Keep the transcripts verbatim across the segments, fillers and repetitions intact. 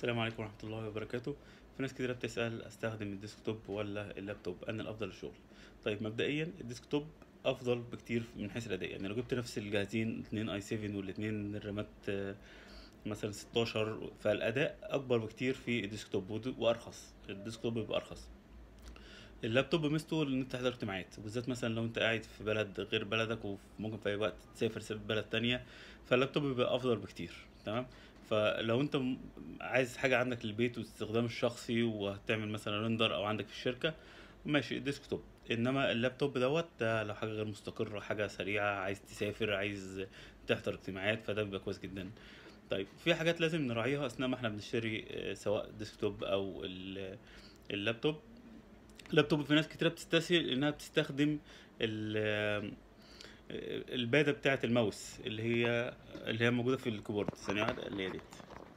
السلام عليكم ورحمة الله وبركاته. في ناس كتيرة بتسأل استخدم الديسكتوب ولا اللابتوب، انا الافضل للشغل. طيب مبدئيا الديسكتوب افضل بكتير من حيث الاداء، يعني لو جبت نفس الجهازين اتنين اي سبعة والاتنين الرامات آه، مثلا ستاشر، فالاداء اكبر بكتير في الديسكتوب ود- وارخص. الديسكتوب بيبقى ارخص. اللابتوب ميزته ان انت تحضر اجتماعات، وبالذات مثلا لو انت قاعد في بلد غير بلدك وممكن في اي وقت تسافر تسافر بلد تانية، فاللابتوب بيبقى افضل بكتير. تمام. فلو انت م- عايز حاجة عندك للبيت واستخدام الشخصي وهتعمل مثلا ريندر او عندك في الشركة، ماشي الديسكتوب. انما اللابتوب دوت ده لو حاجة غير مستقرة، حاجة سريعة، عايز تسافر، عايز تحضر اجتماعات، فده بيبقى كويس جدا. طيب في حاجات لازم نراعيها اثناء ما احنا بنشتري آه، سواء ديسكتوب او ال- اللابتوب. اللابتوب في ناس كتيرة بتستسهل انها بتستخدم ال- البادة بتاعة الماوس اللي هي اللي هي موجودة في الكيبورد. ثانية واحدة، اللي هي ديت.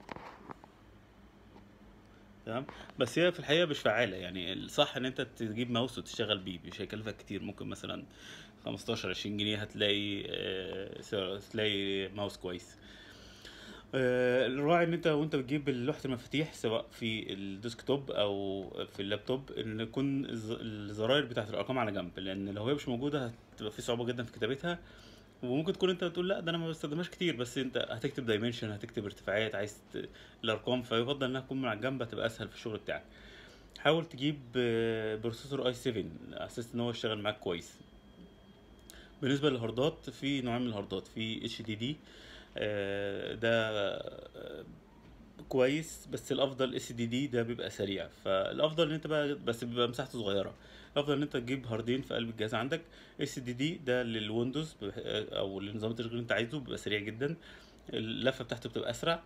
تمام. بس هي في الحقيقة مش فعالة، يعني الصح ان انت تجيب ماوس وتشتغل بيه، مش هيكلفك كتير، ممكن مثلا خمستاشر عشرين جنيه هتلاقي آه، هتلاقي ماوس كويس. آه، الراعي ان انت وانت بتجيب لوحة المفاتيح سواء في الديسكتوب او في اللابتوب ان يكون الز- الزراير بتاعت الارقام على جنب، لان لو هي مش موجودة هتبقى في صعوبة جدا في كتابتها. وممكن تكون انت بتقول لا ده انا ما بستخدمهاش كتير، بس انت هتكتب دايمنشن، هتكتب ارتفاعات، عايز ت... الارقام، فيفضل انها تكون من على الجنب، هتبقى اسهل في الشغل بتاعك. حاول تجيب آه، بروسيسور اي سبعة على اساس ان هو يشتغل معاك كويس. بالنسبه للهاردات، في نوعين من الهاردات، في اتش دي دي ده آه، كويس، بس الافضل اس دي دي ده بيبقى سريع، فالافضل ان انت بقى، بس بيبقى مساحته صغيره. الافضل ان انت تجيب هاردين في قلب الجهاز عندك. اس دي دي ده للويندوز بح- او لنظام التشغيل اللي انت عايزه، بيبقى سريع جدا، اللفه بتاعته بتبقى اسرع.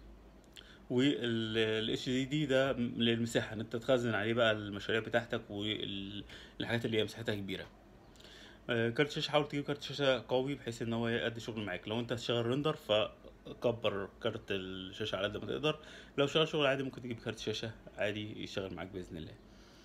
والاتش دي دي ده للمساحه، ان انت تخزن عليه بقى المشاريع بتاعتك والحاجات اللي هي مساحتها كبيره. آه، كارت شاشة، حاول تجيب كارت شاشة قوي بحيث ان هو يأدي شغل معاك. لو انت هتشتغل ريندر فكبر كارت الشاشة على قد ما تقدر. لو شغال شغل عادي ممكن تجيب كارت شاشة عادي يشتغل معاك بإذن الله.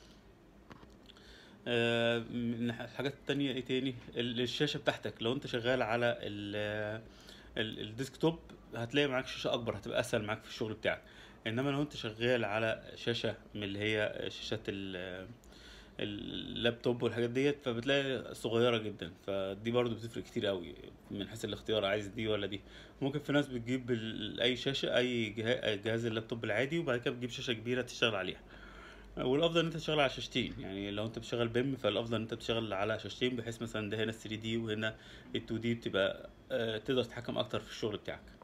آه، من الحاجات التانية ايه تاني، ال- الشاشة بتاعتك لو انت شغال على ال- ال- الديسكتوب هتلاقي معاك شاشة أكبر، هتبقى أسهل معاك في الشغل بتاعك. إنما لو أنت شغال على شاشة من اللي هي شاشات ال- اللابتوب والحاجات ديت، فبتلاقي صغيرة جدا، فدي برضو بتفرق كتير قوي من حيث الاختيار، عايز دي ولا دي. ممكن في ناس بتجيب ال- أي شاشة، أي جهاز, جهاز اللابتوب العادي، وبعد كده بتجيب شاشة كبيرة تشتغل عليها. والافضل ان انت تشتغل على شاشتين، يعني لو انت بتشتغل بيم فالافضل ان انت تشتغل على شاشتين، بحيث مثلا ده هنا ثري دي وهنا ال تو دي، بتبقى آه، تقدر تتحكم اكتر في الشغل بتاعك.